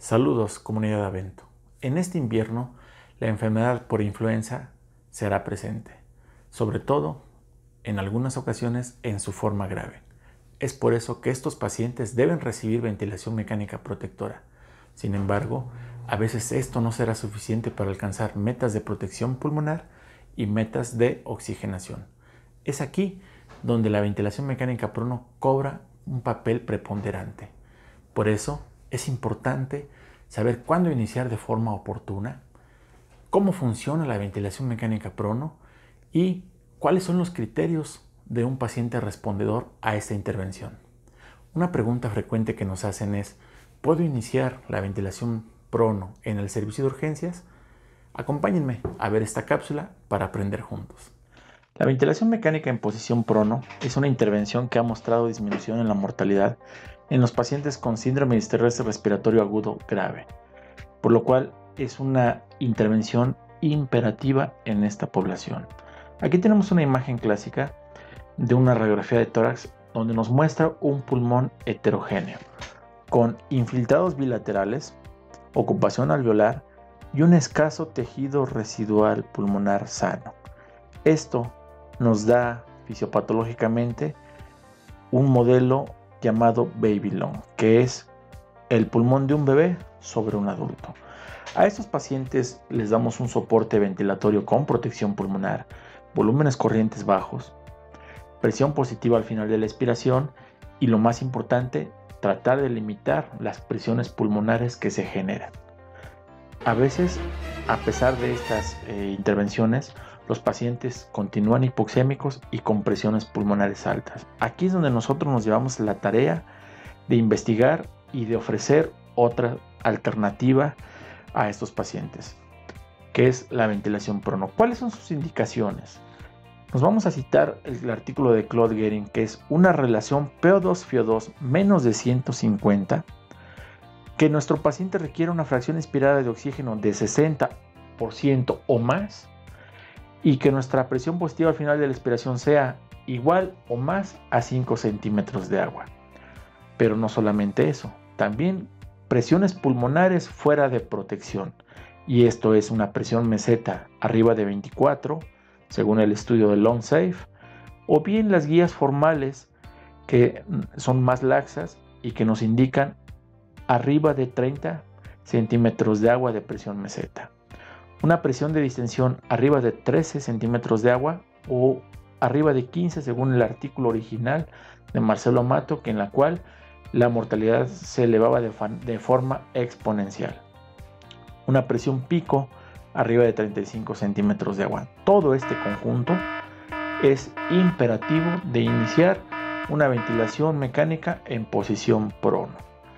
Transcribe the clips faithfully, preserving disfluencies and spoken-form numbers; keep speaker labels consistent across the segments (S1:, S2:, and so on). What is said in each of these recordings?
S1: Saludos, comunidad de Avento. En este invierno, la enfermedad por influenza será presente, sobre todo, en algunas ocasiones, en su forma grave. Es por eso que estos pacientes deben recibir ventilación mecánica protectora. Sin embargo, a veces esto no será suficiente para alcanzar metas de protección pulmonar y metas de oxigenación. Es aquí donde la ventilación mecánica prono cobra un papel preponderante. Por eso, es importante saber cuándo iniciar de forma oportuna, cómo funciona la ventilación mecánica prono y cuáles son los criterios de un paciente respondedor a esta intervención. Una pregunta frecuente que nos hacen es: ¿puedo iniciar la ventilación prono en el servicio de urgencias? Acompáñenme a ver esta cápsula para aprender juntos. La ventilación mecánica en posición prono es una intervención que ha mostrado disminución en la mortalidad en los pacientes con síndrome de distrés respiratorio agudo grave, por lo cual es una intervención imperativa en esta población. Aquí tenemos una imagen clásica de una radiografía de tórax donde nos muestra un pulmón heterogéneo, con infiltrados bilaterales, ocupación alveolar y un escaso tejido residual pulmonar sano. Esto nos da fisiopatológicamente un modelo llamado baby lung, que es el pulmón de un bebé sobre un adulto. A estos pacientes les damos un soporte ventilatorio con protección pulmonar, volúmenes corrientes bajos, presión positiva al final de la expiración y, lo más importante, tratar de limitar las presiones pulmonares que se generan. A veces, a pesar de estas eh, intervenciones, los pacientes continúan hipoxémicos y con presiones pulmonares altas. Aquí es donde nosotros nos llevamos la tarea de investigar y de ofrecer otra alternativa a estos pacientes, que es la ventilación prono. ¿Cuáles son sus indicaciones? Nos vamos a citar el artículo de Claude Guérin, que es una relación P O dos F I O dos menos de ciento cincuenta, que nuestro paciente requiere una fracción inspirada de oxígeno de sesenta por ciento o más, y que nuestra presión positiva al final de la expiración sea igual o más a cinco centímetros de agua. Pero no solamente eso, también presiones pulmonares fuera de protección, y esto es una presión meseta arriba de veinticuatro, según el estudio de LungSafe, o bien las guías formales que son más laxas y que nos indican arriba de treinta centímetros de agua de presión meseta. Una presión de distensión arriba de trece centímetros de agua o arriba de quince, según el artículo original de Marcelo Amato, que en la cual la mortalidad se elevaba de, de forma exponencial. Una presión pico arriba de treinta y cinco centímetros de agua. Todo este conjunto es imperativo de iniciar una ventilación mecánica en posición prono.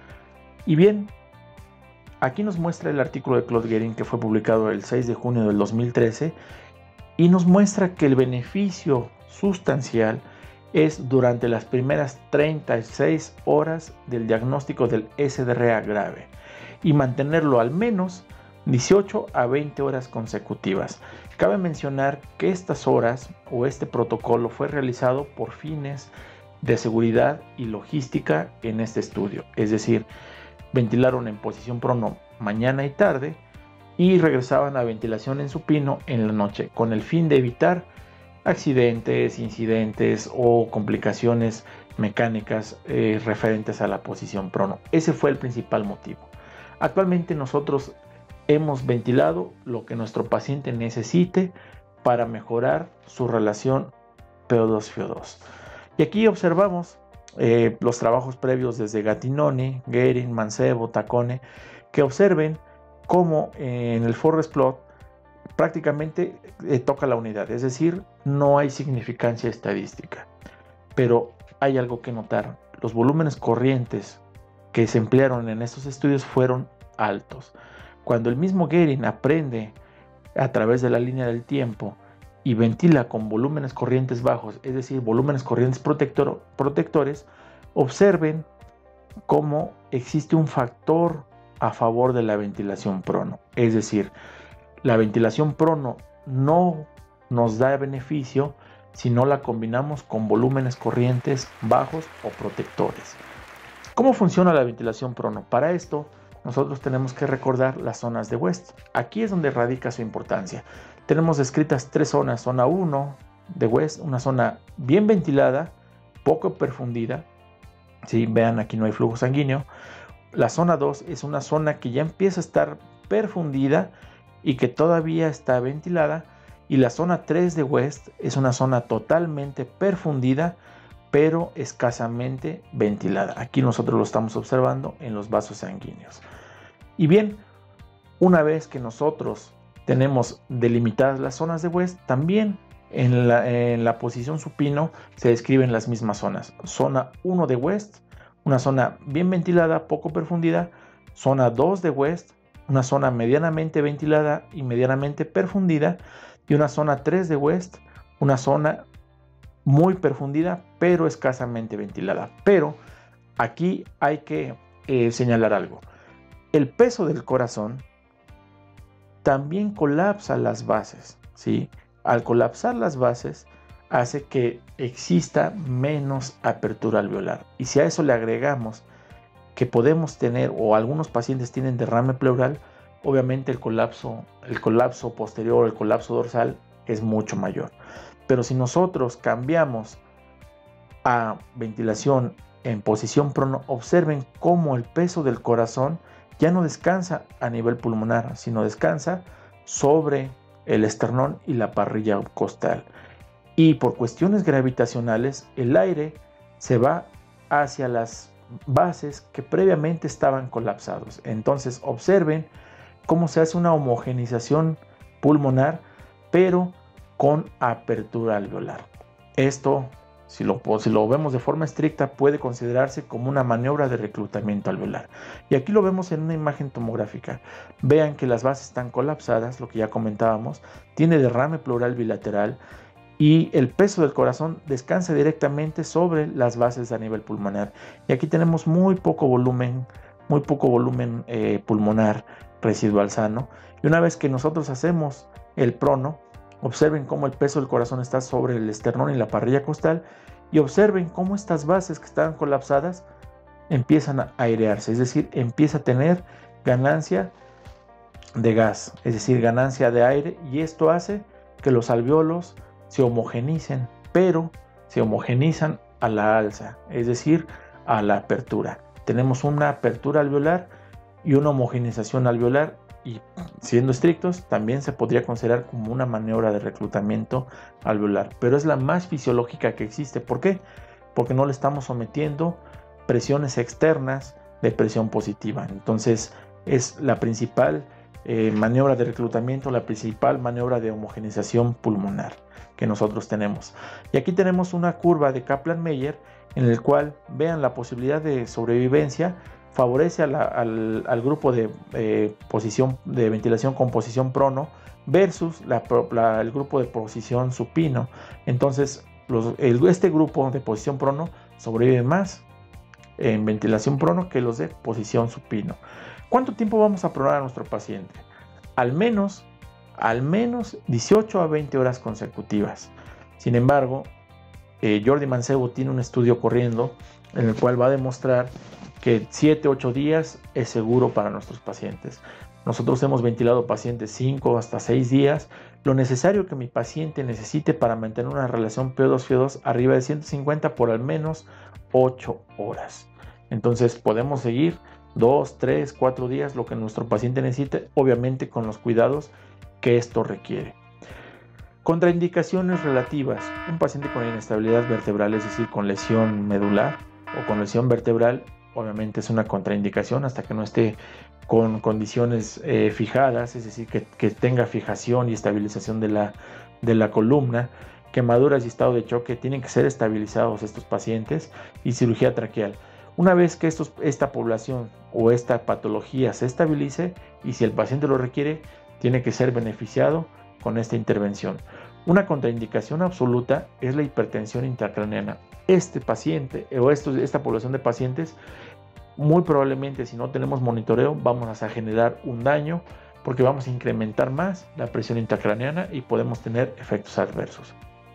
S1: Y bien, aquí nos muestra el artículo de Claude Guérin, que fue publicado el seis de junio del dos mil trece, y nos muestra que el beneficio sustancial es durante las primeras treinta y seis horas del diagnóstico del S D R A grave y mantenerlo al menos dieciocho a veinte horas consecutivas. Cabe mencionar que estas horas o este protocolo fue realizado por fines de seguridad y logística en este estudio, es decir, ventilaron en posición prono mañana y tarde y regresaban a ventilación en supino en la noche, con el fin de evitar accidentes, incidentes o complicaciones mecánicas eh, referentes a la posición prono. Ese fue el principal motivo. Actualmente nosotros hemos ventilado lo que nuestro paciente necesite para mejorar su relación P O dos F I O dos. Y aquí observamos Eh, los trabajos previos desde Gattinoni, Guérin, Mancebo, Taccone, que observen cómo eh, en el forest plot prácticamente eh, toca la unidad, es decir, no hay significancia estadística. Pero hay algo que notar: los volúmenes corrientes que se emplearon en estos estudios fueron altos. Cuando el mismo Guérin aprende a través de la línea del tiempo y ventila con volúmenes corrientes bajos, es decir, volúmenes corrientes protector, protectores, observen cómo existe un factor a favor de la ventilación prono. Es decir, la ventilación prono no nos da beneficio si no la combinamos con volúmenes corrientes bajos o protectores. ¿Cómo funciona la ventilación prono? Para esto nosotros tenemos que recordar las zonas de West. Aquí es donde radica su importancia. Tenemos descritas tres zonas. Zona uno de West, una zona bien ventilada, poco perfundida. Si vean, aquí no hay flujo sanguíneo. La zona dos es una zona que ya empieza a estar perfundida y que todavía está ventilada. Y la zona tres de West es una zona totalmente perfundida, pero escasamente ventilada. Aquí nosotros lo estamos observando en los vasos sanguíneos. Y bien, una vez que nosotros tenemos delimitadas las zonas de West, también en la, en la posición supino se describen las mismas zonas. Zona uno de West, una zona bien ventilada, poco perfundida. Zona dos de West, una zona medianamente ventilada y medianamente perfundida. Y una zona tres de West, una zona muy perfundida, pero escasamente ventilada. Pero aquí hay que eh, señalar algo. El peso del corazón también colapsa las bases, ¿sí? Al colapsar las bases, hace que exista menos apertura alveolar. Y si a eso le agregamos que podemos tener, o algunos pacientes tienen derrame pleural, obviamente el colapso, el colapso posterior, el colapso dorsal es mucho mayor. Pero si nosotros cambiamos a ventilación en posición prono, observen cómo el peso del corazón ya no descansa a nivel pulmonar, sino descansa sobre el esternón y la parrilla costal. Y por cuestiones gravitacionales, el aire se va hacia las bases que previamente estaban colapsados. Entonces observen cómo se hace una homogenización pulmonar, pero con apertura alveolar. Esto, si lo, si lo vemos de forma estricta, puede considerarse como una maniobra de reclutamiento alveolar. Y aquí lo vemos en una imagen tomográfica. Vean que las bases están colapsadas, lo que ya comentábamos, tiene derrame pleural bilateral y el peso del corazón descansa directamente sobre las bases a nivel pulmonar. Y aquí tenemos muy poco volumen, muy poco volumen eh, pulmonar residual sano. Y una vez que nosotros hacemos el prono, observen cómo el peso del corazón está sobre el esternón y la parrilla costal, y observen cómo estas bases que estaban colapsadas empiezan a airearse, es decir, empieza a tener ganancia de gas, es decir, ganancia de aire, y esto hace que los alvéolos se homogenicen, pero se homogenizan a la alza, es decir, a la apertura. Tenemos una apertura alveolar y una homogenización alveolar, y siendo estrictos, también se podría considerar como una maniobra de reclutamiento alveolar, pero es la más fisiológica que existe. ¿Por qué? Porque no le estamos sometiendo presiones externas de presión positiva. Entonces es la principal eh, maniobra de reclutamiento, la principal maniobra de homogenización pulmonar que nosotros tenemos. Y aquí tenemos una curva de Kaplan-Meier en el cual vean la posibilidad de sobrevivencia. Favorece a la, al, al grupo de eh, posición de ventilación con posición prono versus la, la, el grupo de posición supino. Entonces los, el, este grupo de posición prono sobrevive más en ventilación prono que los de posición supino. ¿Cuánto tiempo vamos a pronar a nuestro paciente? Al menos, al menos dieciocho a veinte horas consecutivas. Sin embargo, eh, Jordi Mancebo tiene un estudio corriendo en el cual va a demostrar que siete a ocho días es seguro para nuestros pacientes. Nosotros hemos ventilado pacientes cinco hasta seis días, lo necesario que mi paciente necesite para mantener una relación P O dos F O dos arriba de ciento cincuenta por al menos ocho horas. Entonces podemos seguir dos, tres, cuatro días, lo que nuestro paciente necesite, obviamente con los cuidados que esto requiere. Contraindicaciones relativas. Un paciente con inestabilidad vertebral, es decir, con lesión medular o con lesión vertebral, obviamente es una contraindicación hasta que no esté con condiciones eh, fijadas, es decir, que, que tenga fijación y estabilización de la, de la columna. Quemaduras y estado de choque, tienen que ser estabilizados estos pacientes, y cirugía traqueal. Una vez que estos, esta población o esta patología se estabilice, y si el paciente lo requiere, tiene que ser beneficiado con esta intervención. Una contraindicación absoluta es la hipertensión intracraneana. Este paciente o esto, esta población de pacientes, muy probablemente si no tenemos monitoreo vamos a generar un daño, porque vamos a incrementar más la presión intracraneana y podemos tener efectos adversos.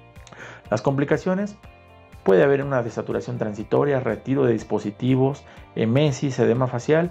S1: Las complicaciones: puede haber una desaturación transitoria, retiro de dispositivos, emesis, edema facial,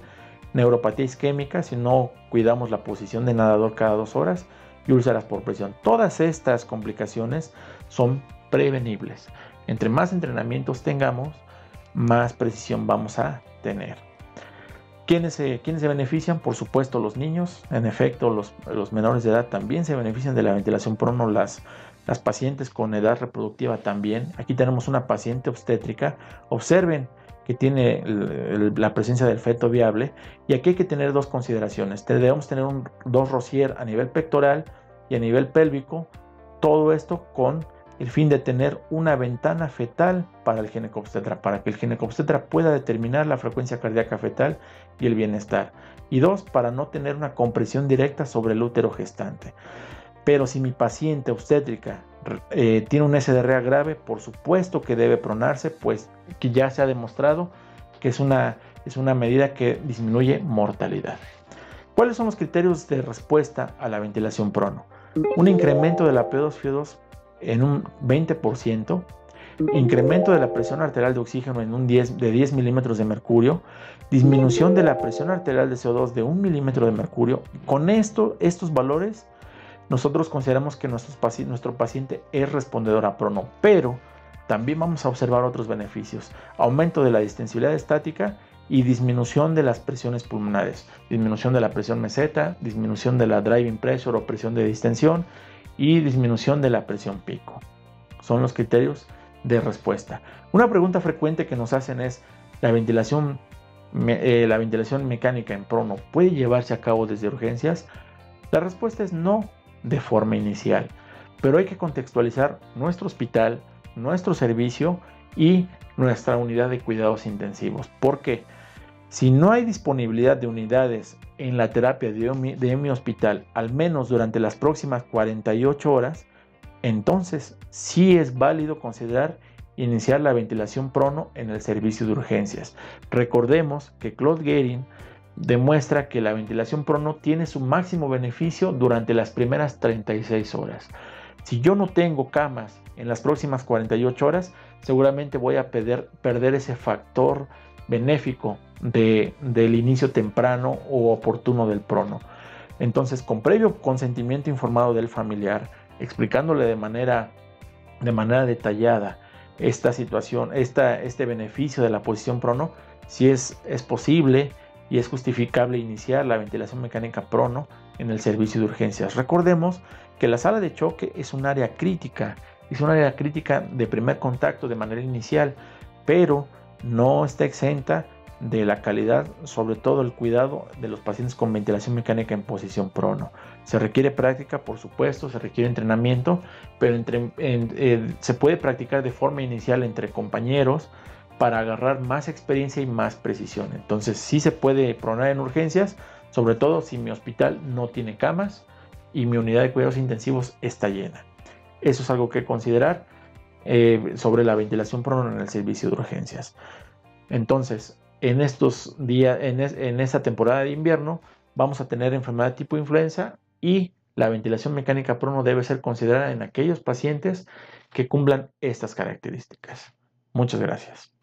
S1: neuropatía isquémica si no cuidamos la posición de nadador cada dos horas y úlceras por presión. Todas estas complicaciones son prevenibles. Entre más entrenamientos tengamos, más precisión vamos a tener. ¿Quiénes se, ¿quiénes se benefician? Por supuesto los niños. En efecto, los, los menores de edad también se benefician de la ventilación prono. Las, las pacientes con edad reproductiva también. Aquí tenemos una paciente obstétrica. Observen que tiene el, el, la presencia del feto viable. Y aquí hay que tener dos consideraciones. Debemos tener un, dos Rosier a nivel pectoral y a nivel pélvico. Todo esto con el fin de tener una ventana fetal para el ginecobstetra, para que el ginecobstetra pueda determinar la frecuencia cardíaca fetal y el bienestar. Y dos, para no tener una compresión directa sobre el útero gestante. Pero si mi paciente obstétrica eh, tiene un S D R A grave, por supuesto que debe pronarse, pues que ya se ha demostrado que es una, es una medida que disminuye mortalidad. ¿Cuáles son los criterios de respuesta a la ventilación prono? Un incremento de la P dos F I O dos en un veinte por ciento, incremento de la presión arterial de oxígeno en un diez, de diez milímetros de mercurio, disminución de la presión arterial de C O dos de un milímetro de mercurio. Con esto, estos valores, nosotros consideramos que nuestros paci nuestro paciente es respondedor a prono, pero también vamos a observar otros beneficios: aumento de la distensibilidad estática y disminución de las presiones pulmonares, disminución de la presión meseta, disminución de la driving pressure o presión de distensión y disminución de la presión pico. Son los criterios de respuesta. Una pregunta frecuente que nos hacen es: ¿la ventilación, eh, la ventilación mecánica en prono puede llevarse a cabo desde urgencias? La respuesta es no de forma inicial, pero hay que contextualizar nuestro hospital, nuestro servicio y nuestra unidad de cuidados intensivos. ¿Por qué? Si no hay disponibilidad de unidades en la terapia de mi, de mi hospital, al menos durante las próximas cuarenta y ocho horas, entonces sí es válido considerar iniciar la ventilación prono en el servicio de urgencias. Recordemos que Claude Guérin demuestra que la ventilación prono tiene su máximo beneficio durante las primeras treinta y seis horas. Si yo no tengo camas en las próximas cuarenta y ocho horas, seguramente voy a perder, perder ese factor benéfico de, del inicio temprano o oportuno del prono. Entonces, con previo consentimiento informado del familiar, explicándole de manera, de manera detallada esta situación, esta, este beneficio de la posición prono, si es, es posible y es justificable iniciar la ventilación mecánica prono en el servicio de urgencias. Recordemos que la sala de choque es un área crítica, es un área crítica de primer contacto de manera inicial, pero no está exenta de la calidad, sobre todo el cuidado de los pacientes con ventilación mecánica en posición prono. Se requiere práctica, por supuesto, se requiere entrenamiento, pero entre, en, eh, se puede practicar de forma inicial entre compañeros para agarrar más experiencia y más precisión. Entonces sí se puede pronar en urgencias, sobre todo si mi hospital no tiene camas y mi unidad de cuidados intensivos está llena. Eso es algo que considerar eh, sobre la ventilación prono en el servicio de urgencias. Entonces, en estos días, en, es, en esta temporada de invierno, vamos a tener enfermedad tipo influenza y la ventilación mecánica prono debe ser considerada en aquellos pacientes que cumplan estas características. Muchas gracias.